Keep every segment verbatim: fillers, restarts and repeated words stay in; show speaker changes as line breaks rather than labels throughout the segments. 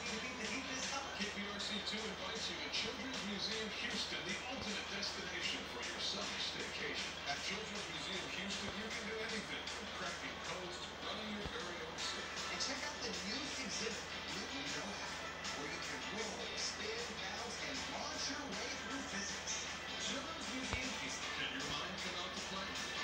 to beat the heat this summer.
K P R C two invites you to Children's Museum Houston, the ultimate destination for your summer staycation. At Children's Museum Houston, you can do anything from cracking codes to running your very own city.
And check out the newest exhibit, Newton Know-How, where you can roll, spin, bounce, and launch your way through physics. Children's Museum Houston.
And your mind cannot play.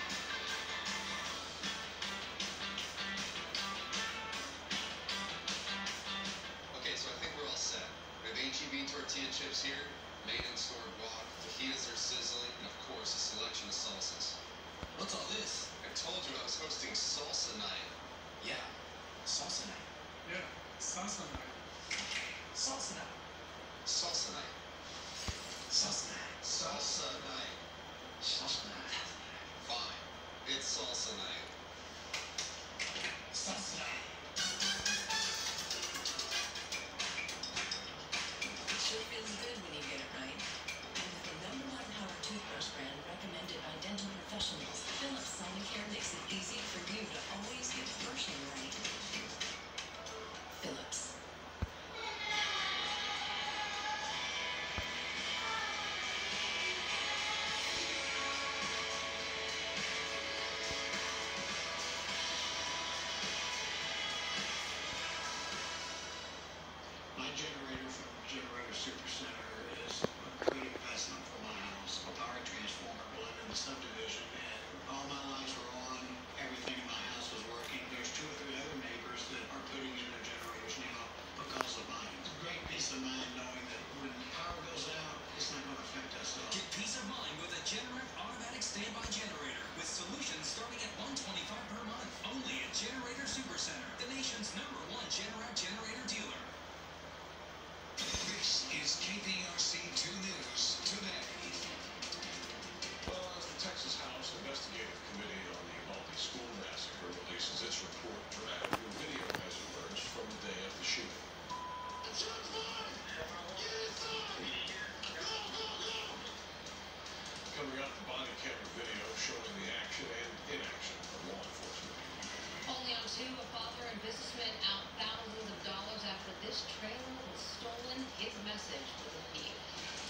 Okay, so I think we're all set. We have H E B tortilla chips here, made in store guac, fajitas are sizzling, and of course a selection of salsas.
What's all this?
I told you I was hosting salsa night.
Yeah, salsa night.
Yeah, salsa night.
Salsa night.
Salsa night.
Salsa night.
Salsa night.
Salsa night.
Fine. It's salsa night.
Salsa night.
It sure feels good when you get it right. And with the number one power toothbrush brand recommended by dental professionals, Philips Sonicare makes it easy for you to always get brushing right. Philips.
My generator from Generator Super Center is a great investment for my house. A power transformer going in the subdivision, and all my lights were on. Everything in my house was working. There's two or three other neighbors that are putting in their generators now because of mine. It's a great peace of mind knowing that when the power goes out, it's not going to affect us at all.
Get peace of mind with a Generac automatic standby generator with solutions starting at one hundred twenty-five dollars per month. Only at Generator Super Center, the nation's number one Generac generator dealer.
This is K P R C two News Today. Well, as the Texas House Investigative Committee on the Uvalde School Massacre releases its report, dramatic new video has emerged from the day of the shooting. Coming up, the body camera video showing the action and inaction of law enforcement.
Only on two, a father and businessman out thousands of dollars after this trailer was stolen. His message was appeal.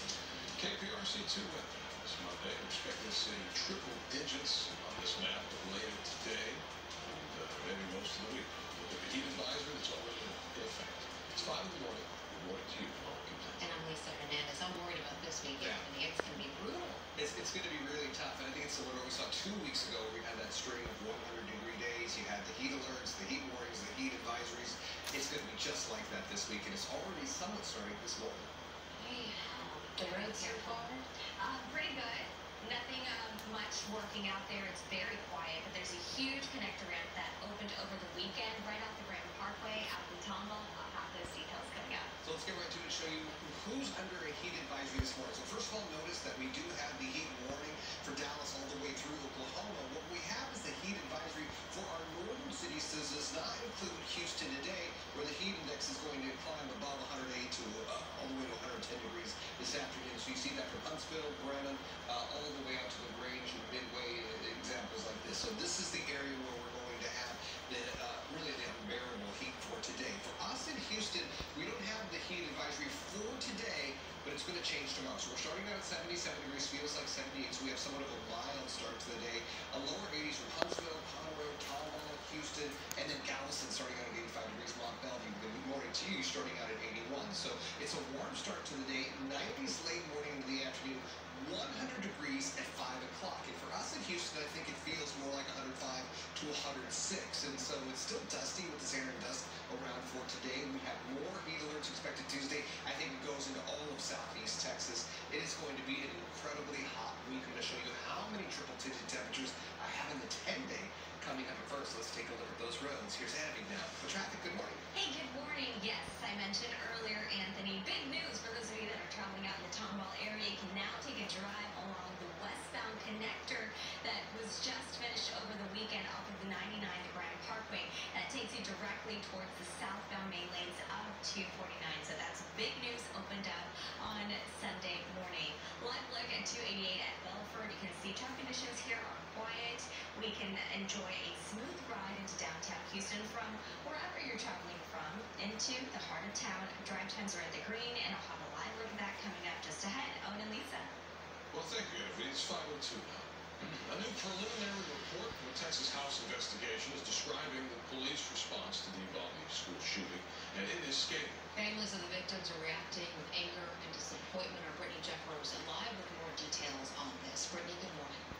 K P R C two weather. This Monday, we're expecting to see triple digits on this map later today and uh, maybe most of the week. Look at the heat advisory that's already in effect. It's five in the morning. Good morning to you.
And I'm Lisa Hernandez. I'm worried about this weekend.
Yeah.
I think it's going to be brutal.
It's, it's going to be really tough, and I think it's similar to what we saw two weeks ago where we had that string of one hundred degree days. You had the heat alerts, the heat warnings, the heat advisories. It's going to be just like that this week, and it's already somewhat starting this morning.
Hey, the roads so far?
Uh, pretty good. Nothing um, much working out there. It's very quiet, but there's a huge connector ramp that opened over the weekend right off the Grand Parkway out in Tomball. I'll have those details coming up.
So let's get right to it and show you who's under a heat advisory this morning. So first of all, notice that we do have the heat warning for Dallas all the way through Oklahoma. What we have is the heat advisory for our northern cities. This does not include Houston today, where the heat index is going to climb above one hundred eight to uh, all the way to one hundred ten degrees this afternoon. So you see that from Huntsville, Bremen, uh, all the way out to the Grange and Midway, uh, examples like this. So this is the area where we're going to have the uh, really the unbearable heat for today. For us in Houston, we don't have the heat advisory for today, but it's going to change tomorrow. So we're starting out at seventy-seven degrees, feels like seventy-eight, so we have somewhat of a mild start to the day. A lower eighties from Huntsville, Conroe, Tomball, Houston, and then Galveston starting out at eighty-five degrees. Mont Bellevue, good morning to you, starting out at eighty-one. So it's a warm start to the day, nineties late morning into the afternoon, one hundred degrees at five o'clock. And for us in Houston, I think it feels more like one hundred five to one hundred six. And so it's still dusty with the sand and dust around for today. We have more heat alerts expected Tuesday. I think it goes into all of southeast Texas. It is going to be an incredibly hot week. I'm going to show you how many triple digit temperatures I have in the ten day coming up. But first, let's take a look at those roads. Here's Abby now. The traffic, good morning.
Hey, good morning. Yes, I mentioned earlier, Anthony, big news for those of you that are traveling out in the Tomball area. You can now take a drive along the westbound connector that was just finished over the weekend off of the ninety-nine to Grand Parkway. That takes you directly towards the southbound main lanes of two forty-nine. So that's big news opened up on Sunday morning. Live look at two eighty-eight at Belford. You can see traffic conditions here are quiet. We we can enjoy a smooth ride into downtown Houston from wherever you're traveling from into the heart of town. Drive times are at the green, and I'll have a live look at that coming up just ahead. Owen and Lisa.
Well, thank you, Evie. It's five oh two now. A new preliminary report from a Texas House investigation is describing the police response to the Uvalde school shooting, and it is scathing.
Families of the victims are reacting with anger and disappointment. Our Brittany Jeff Rose live with more details on this. Brittany, good morning.